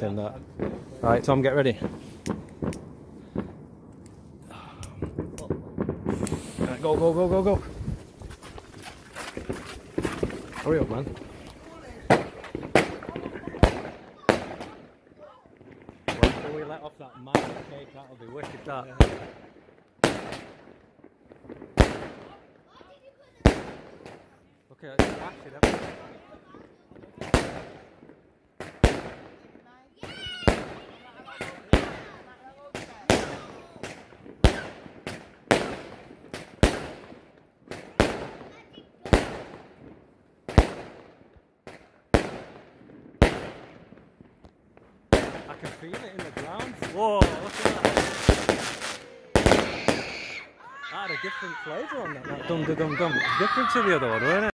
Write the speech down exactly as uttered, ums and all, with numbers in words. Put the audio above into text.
everything. That. Right, Tom, get ready. Right, go, go, go, go, go. Hurry up, man. After we let off that massive cake, that'll be wicked, that. Okay, let's bash it up. I can feel it in the ground. Whoa, look at that. That had a different flavour on that. That dum dum dum dum. Different to the other one, wasn't it?